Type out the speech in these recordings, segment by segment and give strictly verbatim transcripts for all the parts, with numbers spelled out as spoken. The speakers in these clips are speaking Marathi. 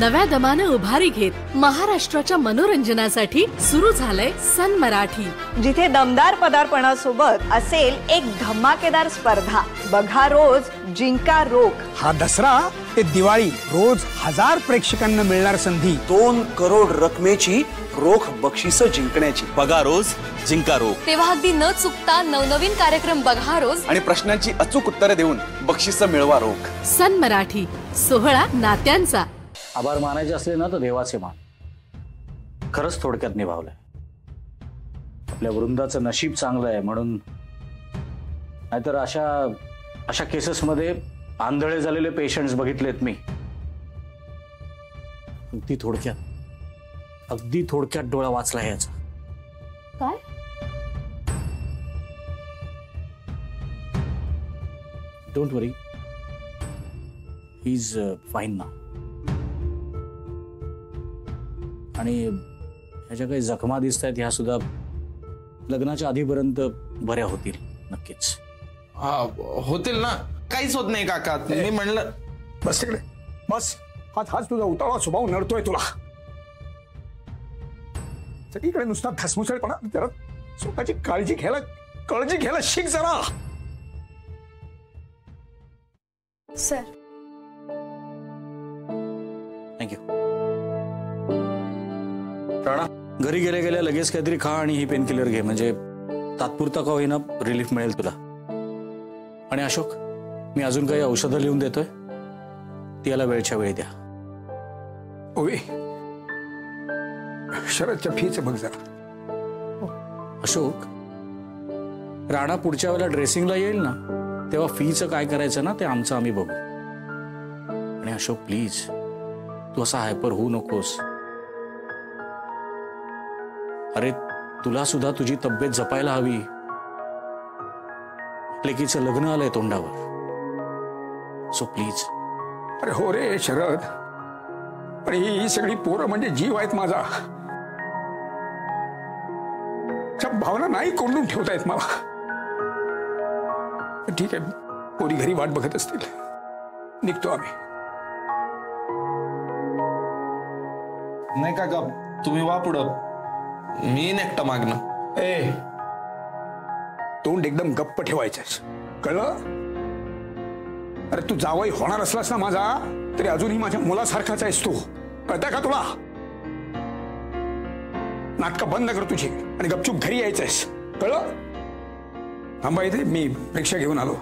नव्या दमानं उभारी घेत महाराष्ट्राच्या मनोरंजनासाठी सुरू झालंय सन मराठी, जिथे दमदार पदार्पणासोबत असेल एक धमाकेदार स्पर्धा। बघा रोज जिंका रोख। हा दसरा ते दिवाळी रोज हजार प्रेक्षकांना मिळणार संधी। दोन करोड रकमेची रोख बक्षीस जिंकण्याची। बघा रोज जिंका रोख। तेव्हा अगदी न चुकता नवनवीन कार्यक्रम बघा रोज आणि प्रश्नांची अचूक उत्तरे देऊन बक्षीस मिळवा रोख। सन मराठी, सोहळा नात्यांचा। आभार मानायचे असले ना तर देवाचे मान। खरंच थोडक्यात निभावलंय। आपल्या वृंदाचं नशीब चांगलं आहे म्हणून, नाहीतर अशा अशा केसेस मध्ये आंधळे झालेले पेशंट्स बघितलेत मी। अगदी थोडक्यात अगदी थोडक्यात डोळा वाचला याचा। काय? Don't worry, he is fine ना। आणि ह्याच्या काही जखमा दिसत आहेत ह्या सुद्धा लग्नाच्या आधीपर्यंत बऱ्या होतील नक्कीच। हा होतील ना, काहीच होत नाही काका। मी म्हणलं बस तिकडे बस। हाच हाच तुझा उतावळा स्वभाव नडतोय तुला। सगळीकडे नुसता धसमुसळपणा। जरा स्वतःची काळजी घ्यायला काळजी घ्यायला शिक जरा। Sir thank you. राणा, घरी गेल्या गेल्या लगेच काहीतरी खा आणि ही पेन किलर घे, म्हणजे तात्पुरता का होईना रिलीफ मिळेल तुला। आणि अशोक, मी अजून काही औषधं लिहून देतोय, ती याला वेळच्या वेळी द्या। ओवे, शरदच्या फीचं बघ जरा। अशोक, राणा पुढच्या वेळेला ड्रेसिंगला येईल ना तेव्हा फीचं काय करायचं ना ते आमचं आम्ही बघू। आणि अशोक प्लीज, तू असा हायपर होऊ नकोस। अरे तुला सुद्धा तुझी तब्येत जपायला हवी। लेकीचं लग्न आलंय तोंडावर, सो प्लीज। अरे हो रे शरद, पण ही सगळी पोरं म्हणजे जीव आहेत माझा। सब भावना नाही कोंडून ठेवतायत मला। ठीक आहे, पोरी घरी वाट बघत असतील, निघतो आम्ही। नाही काका, तुम्ही वा पुढं, मी एकटा मागणं। ए, तोंड एकदम गप्प ठेवायचंस, कळलं? अरे तू जावई होणार असलास ना माझा, तरी अजूनही माझ्या मुलासारखाच आहेस तू, कळतंय का तुला? नाटकं बंद कर तुझी आणि गपचूप घरी यायचंयस, कळलं? थांबा इथे, मी रिक्षा घेऊन आलो।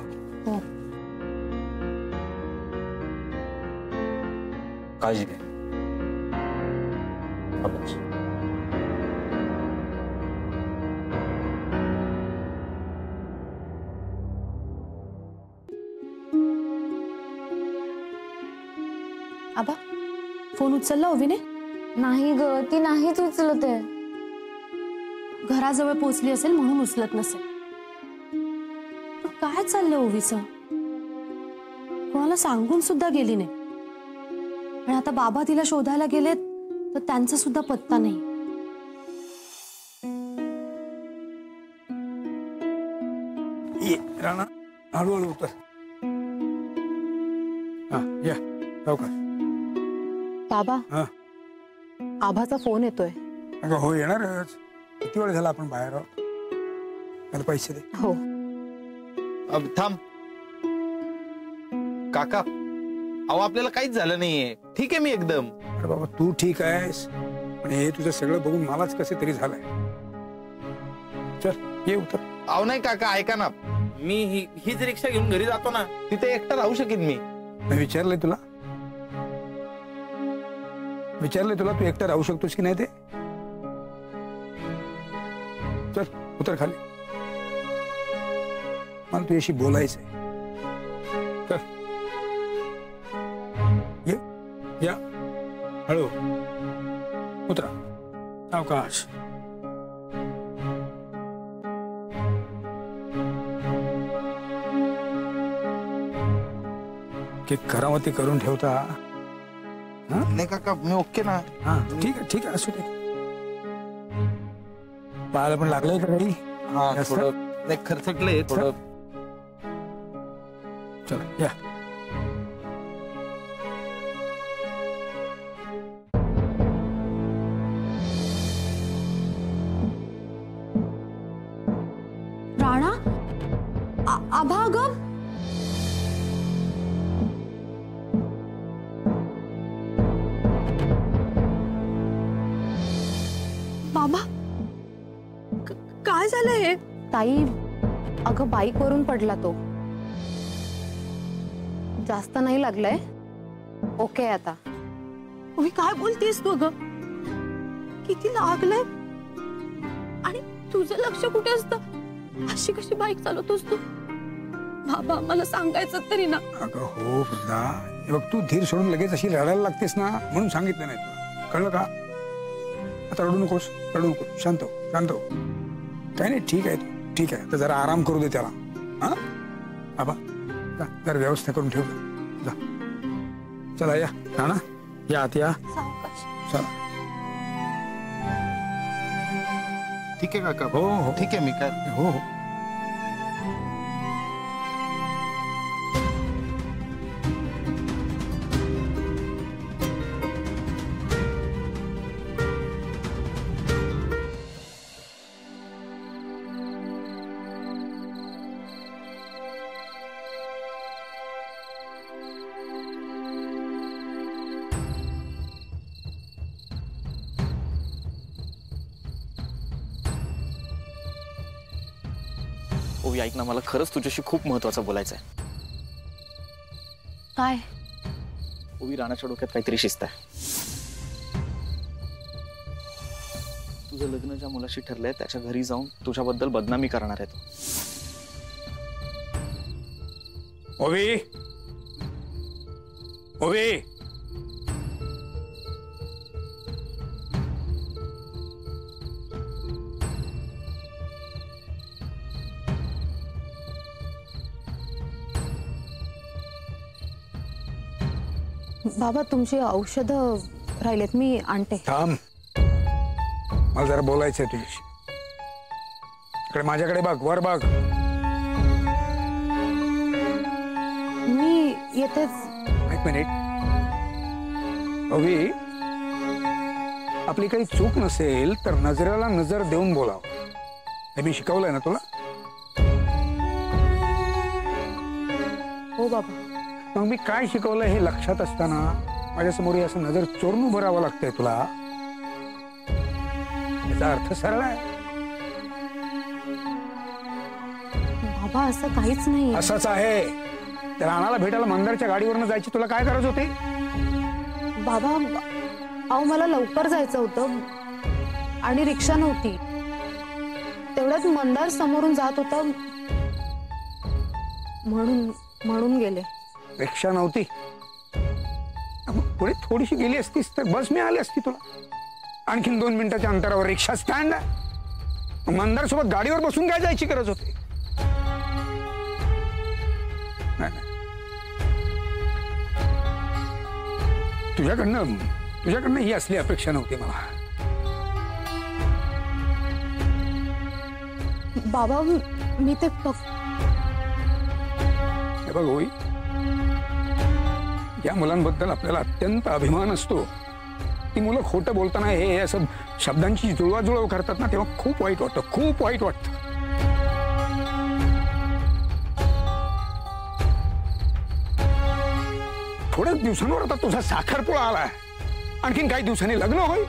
काळजी घे। आबा, फोन उचलला ओवीने? नाही ग, ती नाहीच उचलते। घराजवळ पोहोचली असेल म्हणून उचलत नसेल। काय चाललंय ओवीचं? कोणाला सांगून सुद्धा गेली नाही। आणि आता बाबा तिला शोधायला गेलेत तर त्यांचा सुद्धा पत्ता नाही। ये राणा, हळूहळू उतर। हा या लवकर। बाबा, आभाचा फोन येतोय। अगं हो, येणारच। किती वेळ झाला आपण बाहेर आहोत? मला पैसे दे। हो। अब थांब काका, अहो आपल्याला काहीच झालं नाहीये, ठीक आहे मी एकदम। अरे बाबा तू ठीक आहेस, पण हे तुझं सगळं बघून मलाच कसे तरी झालंय। चल ये उतर। अहो नाही काका, ऐका ना, मी ही हीच रिक्षा घेऊन घरी जातो ना, तिथे एकटा राहू शकेन मी। मी विचारलंय तुला विचारलंय तुला तू एकटा राहू शकतोस की नाही ते? चल उतर खाली, मला तुझ्याशी बोलायचंय। चल ये या, हळू उतरा, अवकाश। की करावती करून ठेवता? नाही काका, मी ओके ना। हा ठीक आहे ठीक आहे, असू दे। पायाला पण लागलंय का काही? हा थोडं नाही, खरचटलंय थोडं। चला या। बाबा काय झालं हे? ताई अगं बाईकवरून पडला तो, जास्त नाही लागलाय, ओके आता. तुम्ही काय बोलतेस तू ग? किती लागलंय आणि तुझं लक्ष कुठे असतं? अशी कशी बाईक चालवतोस तू? बाबा मला सांगायचं तरी ना. अगं हो वृंदा, बघ तू धीर सोडून लगेच अशी रडायला लागतेस ना, म्हणून सांगितलं नाही तुला, कळलं का? आता रडू नकोस, रडू नको, शांत हो, शांत हो. काय नाही, ठीक आहे, ठीक आहे. तर जरा आराम करू दे त्याला. हा बाबा जा, जरा व्यवस्था करून ठेव जा. चला या ना, या आत या. चला ठीक आहे काका. हो हो ठीक आहे, मी काय हो हो. ओवी ऐक ना, मला खरंच तुझ्याशी खूप महत्वाचं बोलायचं आहे. काय? ओवी, राणाच्या डोक्यात काहीतरी शिस्त आहे. तुझं लग्न ज्या मुलाशी ठरलंय त्याच्या घरी जाऊन तुझ्याबद्दल बदनामी करणार आहे तो. ओवी, ओवी, बाबा तुमची औषधं राहिलेत, मी आणते. थांब, मला जरा बोलायचंय तुझ्याशी. इकडे माझ्याकडे बघ, वर बघ. मी येतेच. एक मिनिट. ओवी, आपली काही चूक नसेल तर नजरेला नजर देऊन बोलाव, हे मी शिकवलंय ना तुला? हो बाबा. मग मी काय शिकवलंय हे लक्षात असताना माझ्यासमोर असं नजर चोरून उभं राहावं लागतंय तुला? याचा अर्थ सरळ आहे. बाबा असं काहीच नाही. असंच आहे. त्या राणाला भेटायला मंदारच्या गाडीवरनं जायची तुला काय गरज होती? बाबा अहो मला लवकर जायचं होतं आणि रिक्षा नव्हती, तेवढ्यात मंदार समोरून जात होता म्हणून म्हणून गेले. रिक्षा नव्हती, पुढे थोडीशी गेली असतीस तर बस मी आली असती तुला. आणखीन दोन मिनिटाच्या अंतरावर रिक्षा स्टँड आहे. मंदार सोबत गाडीवर बसून काय जायची गरज होती? नाही, तुझ्याकडनं तुझ्याकडनं ही असली अपेक्षा नव्हती मला. बाबा मी ते बघ होई, या मुलांबद्दल आपल्याला अत्यंत अभिमान असतो. ती मुलं खोटं बोलताना हे असं शब्दांची जुळवाजुळव करतात ना, तेव्हा खूप वाईट वाटतं, खूप वाईट वाटतं. थोड्याच दिवसांवर आता तुझा साखरपुडा आलाय, आणखीन काही दिवसांनी लग्न होईल.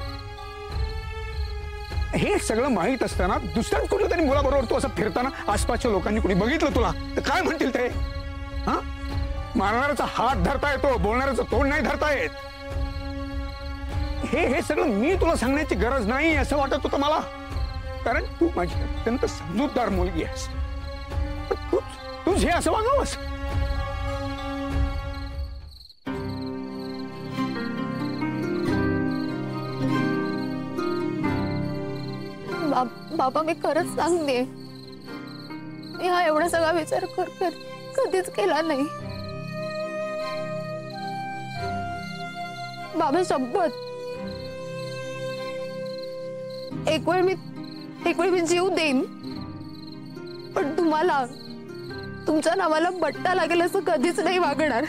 हे सगळं माहीत असताना दुसऱ्याच कुठल्या तरी मुलाबरोबर तू असं फिरताना आसपासच्या लोकांनी कुणी बघितलं तुला तर काय म्हणतील ते? हा, मारणाऱ्याचा हात धरता येतो, बोलणाऱ्याचं तोंड नाही धरता येत. हे हे सगळं मी तुला सांगण्याची गरज नाही असं वाटत होतं मला, कारण तू माझी अत्यंत समजूतदार मुलगी आहेस. तू तूच हे असं वागावंस? बाबा मी खरंच सांगते, मी हा एवढा सगळा विचार कर कर कधीच केला नाही. बाबा शपथ, एक वेळ मी एक वेळ मी जीव देईन, पण तुम्हाला तुमच्या नावाला बट्टा लागेल असं कधीच नाही वागणार.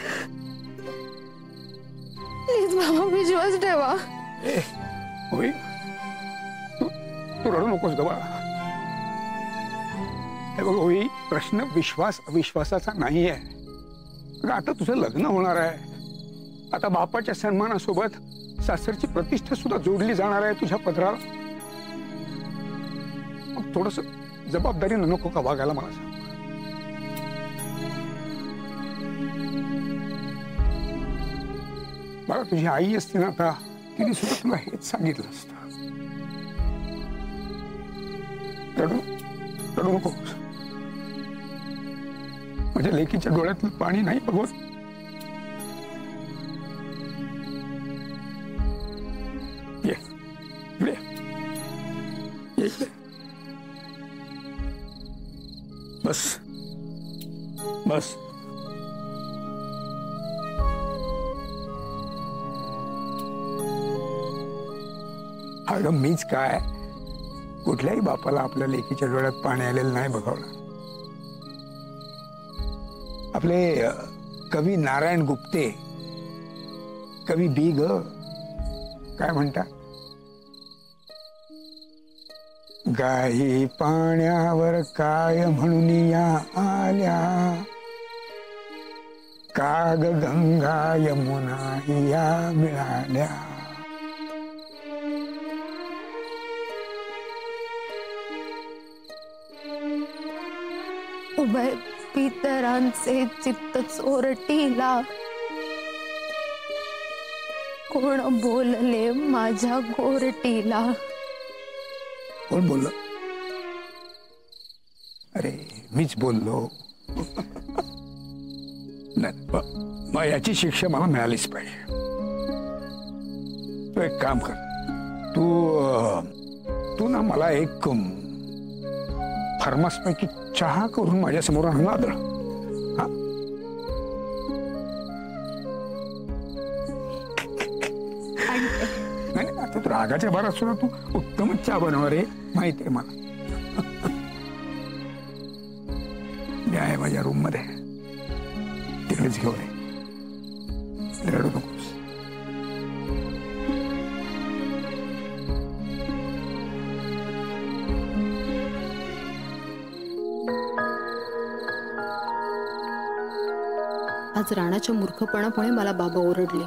प्लीज बाबा विश्वास ठेवा. होय, तू रडू नकोस ग बाळा. हे बघ होई, प्रश्न विश्वास अविश्वासाचा नाही आहे. आता तुझं लग्न होणार आहे, आता बापाच्या सन्मानासोबत सासरची प्रतिष्ठा सुद्धा जोडली जाणार आहे तुझ्या पदराला. मग थोडस जबाबदारीनं नको का वागायला मला सांग. मला तुझी आई असते ना आता तिने सुद्धा तुला हेच सांगितलं असतं. रडू रडू नको. माझ्या लेकीच्या डोळ्यातलं पाणी नाही बघवत. ये इकडे ये इकडे. बस बस. अगं मीच काय कुठल्याही बापाला आपल्या लेकीच्या डोळ्यात पाणी आलेलं नाही बघावलं. आपले कवी नारायण गुप्ते कवी बी ग काय म्हणतात, गाई पाण्यावर काय म्हणून या आल्या, काग गंगा यमुना या मिळाल्या. उभय पितरांचे चित्त चोरटीला, कोण बोलले माझ्या गोरटीला. कोण बोललं? अरे मीच बोललो. नाही मग याची शिक्षा मला मिळालीच पाहिजे. तू एक काम कर, तू तू ना मला एक थर्मास पैकी चहा करून माझ्या समोर आणून आदळ. हा नाही आता तू रागाच्या भरात सुद्धा तू उत्तमच चहा बनवणार आहे माहिती आहे मला. मी आहे माझ्या रूम मध्ये, तिकडेच घेऊन ये. रडू नकोस. आज राणाच्या मूर्खपणामुळे मला बाबा ओरडले,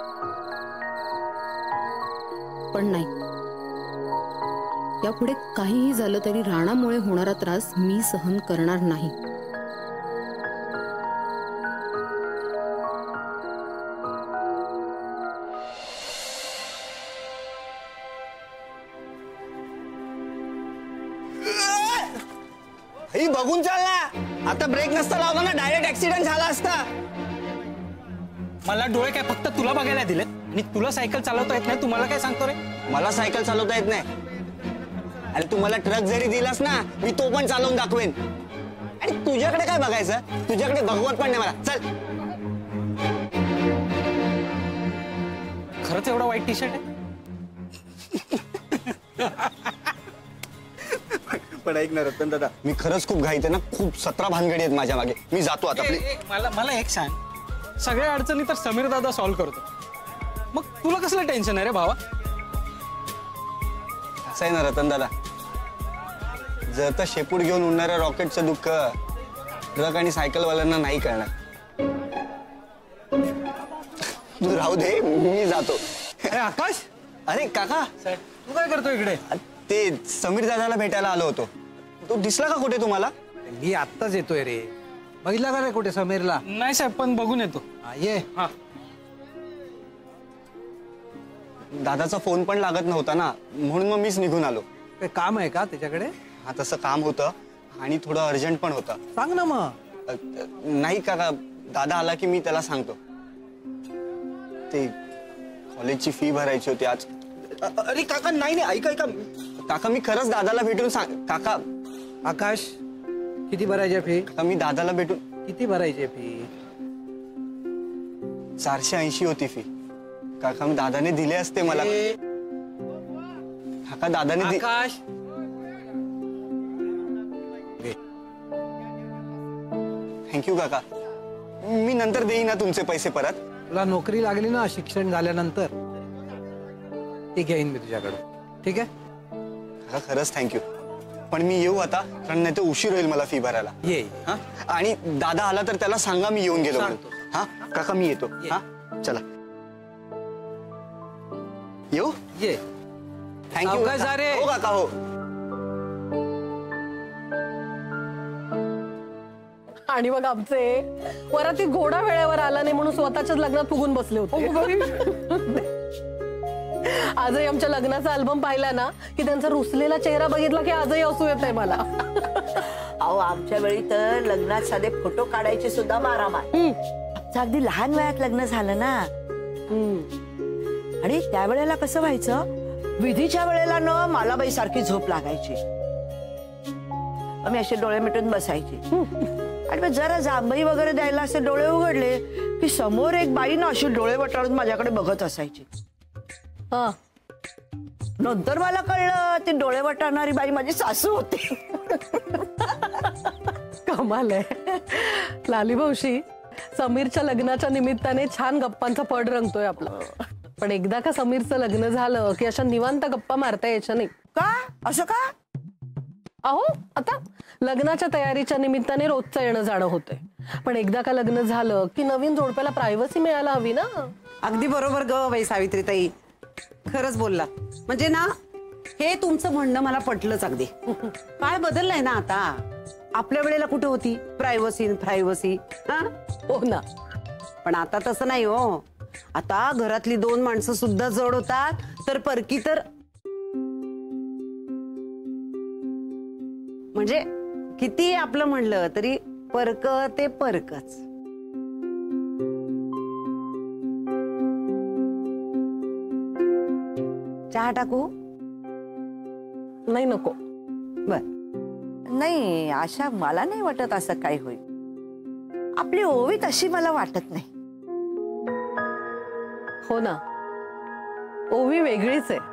पण नाही, यापुढे काहीही झालं तरी राणामुळे होणारा त्रास मी सहन करणार नाही. ही बघून चाल ना, आता ब्रेक नसता लावला ना डायरेक्ट ऍक्सिडेंट झाला असता. मला डोळे काय फक्त तुला बघायला दिलेत आणि तुला सायकल चालवता येत नाही. तुम्हाला काय सांगतो रे? मला सायकल चालवता येत नाही. अरे तू मला ट्रक जरी दिलास ना मी तो पण चालवून दाखवेन. आणि तुझ्याकडे काय बघायचं? तुझ्याकडे भगवत पण नाही मला. चल. खरंच एवढा वाईट टी शर्ट आहे? पण ऐक ना रतन दादा, मी खरंच खूप घाईत आहे ना. खूप सतरा भानगडी आहेत माझ्या मागे. मी जातो आता. ए, ए, मला मला एक सांग, सगळ्या अडचणी तर समीर दादा सॉल्व्ह करतो, मग तुला कसलं टेन्शन आहे रे भावा? असं आहे ना रतन दादा, जर तर शेपूट घेऊन उडणाऱ्या रॉकेटचं दुःख ट्रक आणि सायकलवाल्यांना नाही कळणार. तू राहू दे, मी जातो. अरे आकाश, अरे काका, तू काय करतो इकडे? ते समीर दादाला भेटायला आलो होतो. तो दिसला का कुठे तुम्हाला? मी आत्ताच येतोय रे. बघितला का रे कुठे समीरला? नाही साहेब, पण बघून येतो. ये. हा. दादाचा फोन पण लागत नव्हता ना, म्हणून मग मीच निघून आलो. काही काम आहे का त्याच्याकडे? हा तसं काम होतं आणि थोडं अर्जंट पण होतं. सांग ना मग. नाही काका, दादा आला की मी त्याला सांगतो. ते कॉलेजची फी भरायची होती आज. अरे काका नाही नाही, ऐका ऐका काका, मी खरंच दादाला भेटून सांग. काका आकाश, किती भरायची फी? मी दादाला भेटून. किती भरायची फी? चारशे ऐंशी होती फी. काका मी दादाने दिले असते मला. काका दादाने. आकाश, थँक्यू काका. मी नंतर देईन ना तुमचे पैसे परत. तुला नोकरी लागली ना शिक्षण झाल्यानंतर, ती घेईन मी तुझ्याकडून. ठीक आहे काका, खरंच थँक्यू. पण मी येऊ आता, कारण नाही तर उशीर होईल मला फी भरायला. ये. हा, आणि दादा आला तर त्याला सांगा मी येऊन गेलो. हा काका, मी येतो. हा चला, येऊ. ये. थँक्यू सावकाश जा रे. हो काका, हो. आणि मग आमचे वराती घोडा वेळेवर आला नाही म्हणून स्वतःच्याच लग्नात फुगून बसले होते. आजही आमच्या लग्नाचा अल्बम पाहिला ना की त्यांचा रुसलेला चेहरा बघितला की आजही हसू येत आहे मला. अहो आमच्या वेळी तर लग्नात साधे फोटो काढायचे सुद्धा मारामार. अगदी लहान वयात लग्न झालं ना. आणि त्यावेळेला कसं व्हायचं, विधीच्या वेळेला न मला बाई सारखी झोप लागायची. मी असे डोळे मिटून बसायचे आणि मग जरा जांभई वगैरे द्यायला असे डोळे उघडले की समोर एक बाई ना अशी डोळे वटाळून माझ्याकडे बघत असायची. नंतर मला कळलं ती डोळे वटाळणारी बाई माझी सासू होती. कमाल आहे. लाली मावशी, समीरच्या लग्नाच्या निमित्ताने छान गप्पांचा पड रंगतोय आपला. पण एकदा का समीरचं लग्न झालं की अशा निवांत गप्पा मारता यायच्या नाही का? असं का? अहो आता लग्नाच्या तयारीच्या निमित्ताने रोजचं येणं जाणं होतंय, पण एकदा का लग्न झालं की नवीन जोडप्याला प्रायव्हसी मिळायला हवी ना. अगदी बरोबर ग बाई सावित्रीताई, खरंच बोलला. म्हणजे ना हे तुमचं म्हणणं मला पटलंच. अगदी काळ बदललाय ना आता. आपल्या वेळेला कुठे होती प्रायव्हसी प्रायव्हसी. हो ना. पण आता तसं नाही हो. आता घरातली दोन माणसं सुद्धा जड होतात तर परकी तर म्हणजे किती आपलं म्हणलं तरी परक ते परकच. चहा टाकू? नाही नको. बर नाही, आशा मला नाही वाटत असं काय होईल. आपली ओवी तशी मला वाटत नाही. हो ना, ओवी वेगळीच आहे.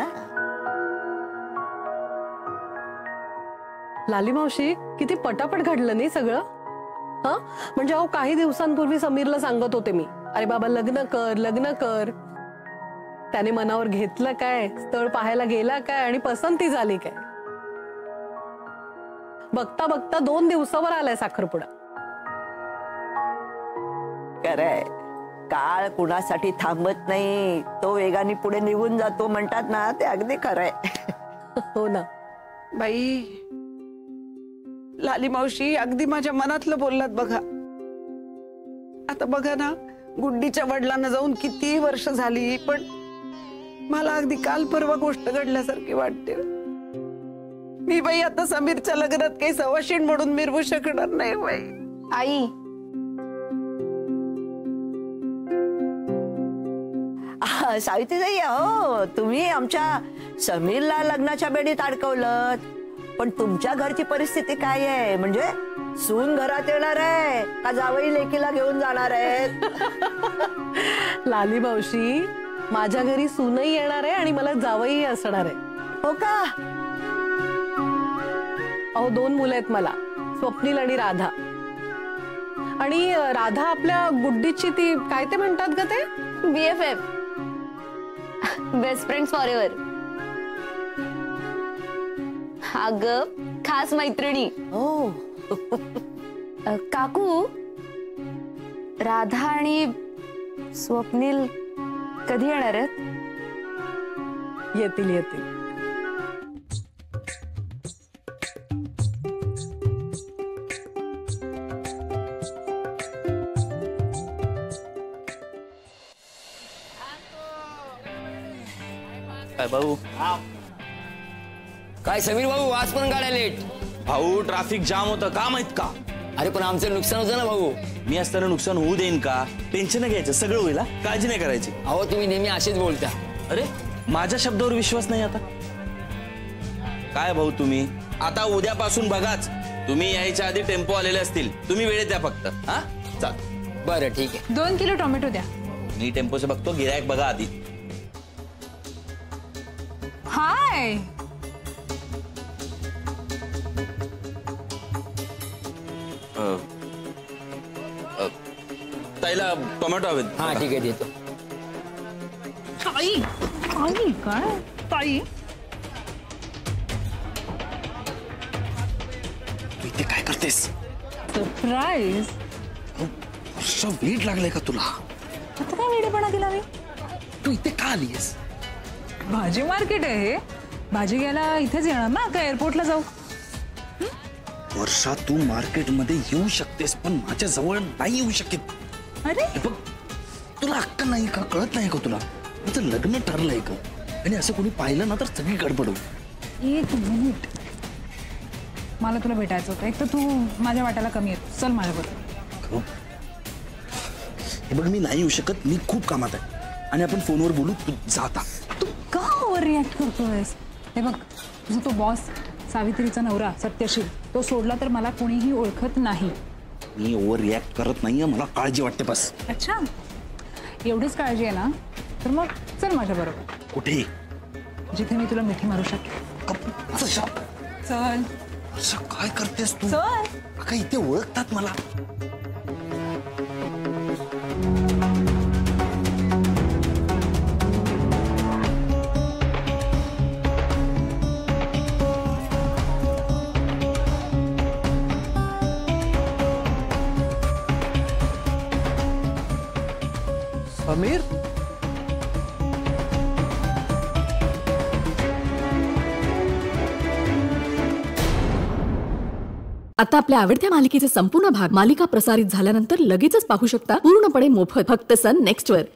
लाली मावशी, किती पटापट घडलं नाही सगळं. हा म्हणजे अहो काही दिवसांपूर्वी समीरला सांगत होते मी, अरे बाबा लग्न कर लग्न कर. त्याने मनावर घेतलं काय, स्थळ पाहायला गेला काय आणि पसंती झाली काय. बघता बघता दोन दिवसावर आलाय साखरपुडा. खरंय, काळ कुणासाठी थांबत नाही, तो वेगाने पुढे निघून जातो म्हणतात ना, ते अगदी खरंय. हो ना बाई. लाली मावशी अगदी माझ्या मनातलं बोललात बघा. आता बघा ना, गुड्डीच्या वडिलांना जाऊन किती वर्ष झाली, पण मला अगदी काल परवा गोष्ट घडल्यासारखी वाटते. मी बाई आता समीरच्या लग्नात काही सवाशीण म्हणून मिरवू शकणार नाही बाई. आई सावित्रीताई, हो तुम्ही आमच्या समीरला लग्नाच्या बेडीत अडकवलं, पण तुमच्या घरची परिस्थिती काय आहे? म्हणजे सून घरात येणार आहे का जावई लेकीला घेऊन जाणार आहेत? लाली मावशी, माझ्या घरी सूनही येणार आहे आणि मला जावई असणार आहे. हो का? अहो दोन मुलं आहेत मला, स्वप्नील आणि राधा. आणि राधा आपल्या गुड्डीची ती काय ते म्हणतात ग ते, B F F, best friends forever. अगं खास मैत्रिणी. हो काकू, राधा आणि स्वप्नील कधी येणार आहेत? येतील येतील. काय भाऊ? काय समीर भाऊ, आज पण गाड्या लेट? भाऊ ट्रॅफिक जाम होतं का माहित का? अरे पण आमचं नुकसान होतं ना भाऊ. मी असताना नुकसान होऊ देईन का? टेन्शन नाही घ्यायचं, सगळं होईल. काळजी नाही करायची. अहो तुम्ही नेहमी असेच बोलता. अरे माझ्या शब्दावर विश्वास नाही आता काय भाऊ? तुम्ही आता उद्यापासून बघाच, तुम्ही यायच्या आधी टेम्पो आलेले असतील, तुम्ही वेळेत द्या फक्त. हा चल बरं ठीक आहे. दोन किलो टोमॅटो द्या. मी टेम्पोचे बघतो, गिरायक बघा आधी. हाय ताईला टोमॅटो हवेत. हा ठीक आहे देतो. ताई ताई काय ताई, तू इथे काय करतेस? सरप्राईज. वेट लागलाय का तुला? आता काय वेडेपणा केला मी? तू इथे का आलीस? भाजी मार्केट आहे हे, भाजी घ्यायला इथेच येणार ना का एअरपोर्टला जाऊ? वर्षा तू मार्केटमध्ये येऊ शकतेस पण माझ्या जवळ नाही येऊ शकत. अरे बघ तुला हक्क नाही का, कळत नाही का तुला? माझं लग्न ठरलंय का? आणि असं कोणी पाहिलं ना तर सगळी गडबड होईल. एक मिनिट, मला तुला भेटायचं होतं. एक तर तू माझ्या वाट्याला कमी येतो. चल माझ्याबरोबर. हे बघ मी नाही येऊ शकत, मी खूप कामात आहे आणि आपण फोनवर बोलू. तू जाता. तू का ओव्हर रिॲक्ट करतोयस? हे बघ तुझा तो बॉस सावित्रीचा नवरा सत्यशील, तो सोडला तर मला कोणीही ओळखत नाही. मी ओव्हर रिॲक्ट करत नाहीये, मला काळजी वाटते बस. अच्छा, एवढीच काळजी आहे ना, तर मग चल माझ्या बरोबर. कुठे? जिथे मी तुला मिठी मारू शकेन. चल. असं काय करतेस तू? चल. का इथे ओळखतात मला? समीर, आता आपल्या आवडत्या मालिकेचे संपूर्ण भाग मालिका प्रसारित झाल्यानंतर लगेचच पाहू शकता पूर्णपणे मोफत फक्त सन नेक्स्ट वर.